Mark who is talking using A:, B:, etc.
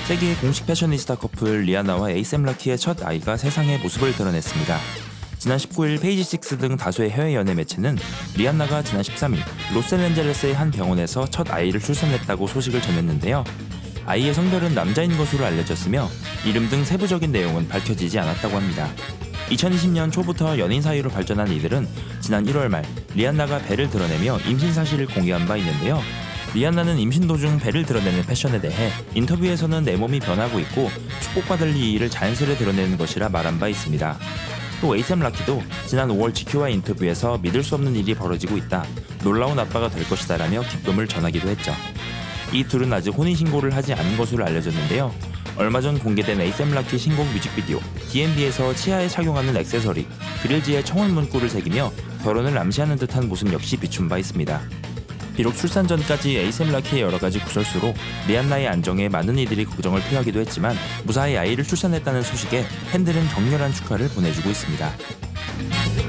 A: 세계의 공식 패셔니스타 커플 리아나와 에이셈 라키의 첫 아이가 세상의 모습을 드러냈습니다. 지난 19일 페이지6 등 다수의 해외 연예 매체는 리안나가 지난 13일 로스앤젤레스의 한 병원에서 첫 아이를 출산했다고 소식을 전했는데요. 아이의 성별은 남자인 것으로 알려졌으며 이름 등 세부적인 내용은 밝혀지지 않았다고 합니다. 2020년 초부터 연인 사이로 발전한 이들은 지난 1월 말 리안나가 배를 드러내며 임신 사실을 공개한 바 있는데요. 리안나는 임신 도중 배를 드러내는 패션에 대해 인터뷰에서는 내 몸이 변하고 있고 축복받을 이 일을 자연스레 드러내는 것이라 말한 바 있습니다. 또 에이셈 라키도 지난 5월 GQ와 인터뷰에서 믿을 수 없는 일이 벌어지고 있다, 놀라운 아빠가 될 것이다 라며 기쁨을 전하기도 했죠. 이 둘은 아직 혼인신고를 하지 않은 것으로 알려졌는데요. 얼마 전 공개된 에이셈 라키 신곡 뮤직비디오 DMB에서 치아에 착용하는 액세서리 그릴즈의 청혼 문구를 새기며 결혼을 암시하는 듯한 모습 역시 비춘 바 있습니다. 비록 출산 전까지 에이셈 라키의 여러가지 구설수로 리안나의 안정에 많은 이들이 걱정을 표하기도 했지만 무사히 아이를 출산했다는 소식에 팬들은 격렬한 축하를 보내주고 있습니다.